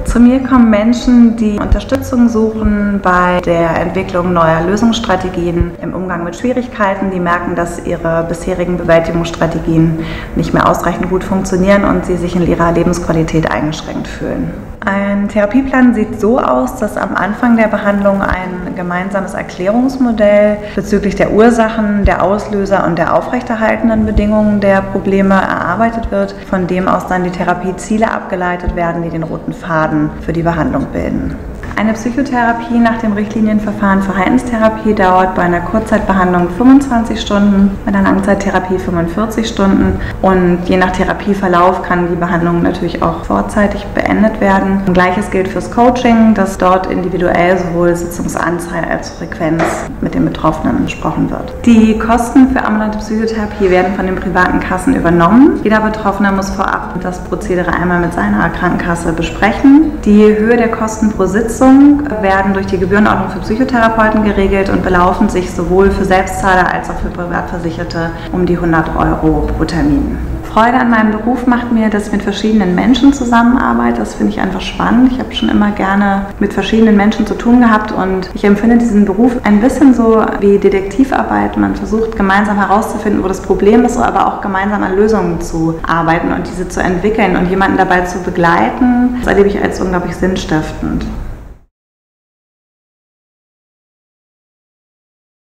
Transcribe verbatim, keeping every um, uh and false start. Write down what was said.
Zu mir kommen Menschen, die Unterstützung suchen bei der Entwicklung neuer Lösungsstrategien im Umgang mit Schwierigkeiten, die merken, dass ihre bisherigen Bewältigungsstrategien nicht mehr ausreichend gut funktionieren und sie sich in ihrer Lebensqualität eingeschränkt fühlen. Ein Therapieplan sieht so aus, dass am Anfang der Behandlung ein gemeinsames Erklärungsmodell bezüglich der Ursachen, der Auslöser und der aufrechterhaltenden Bedingungen der Probleme erarbeitet wird, von dem aus dann die Therapieziele abgeleitet werden, die den roten Faden für die Behandlung bilden. Eine Psychotherapie nach dem Richtlinienverfahren Verhaltenstherapie dauert bei einer Kurzzeitbehandlung fünfundzwanzig Stunden, bei einer Langzeittherapie fünfundvierzig Stunden und je nach Therapieverlauf kann die Behandlung natürlich auch vorzeitig beendet werden. Gleiches gilt fürs Coaching, dass dort individuell sowohl Sitzungsanzahl als auch Frequenz mit den Betroffenen besprochen wird. Die Kosten für ambulante Psychotherapie werden von den privaten Kassen übernommen. Jeder Betroffene muss vorab das Prozedere einmal mit seiner Krankenkasse besprechen. Die Höhe der Kosten pro Sitzung werden durch die Gebührenordnung für Psychotherapeuten geregelt und belaufen sich sowohl für Selbstzahler als auch für Privatversicherte um die hundert Euro pro Termin. Freude an meinem Beruf macht mir, dass ich mit verschiedenen Menschen zusammenarbeite. Das finde ich einfach spannend. Ich habe schon immer gerne mit verschiedenen Menschen zu tun gehabt und ich empfinde diesen Beruf ein bisschen so wie Detektivarbeit. Man versucht gemeinsam herauszufinden, wo das Problem ist, aber auch gemeinsam an Lösungen zu arbeiten und diese zu entwickeln und jemanden dabei zu begleiten. Das erlebe ich als unglaublich sinnstiftend.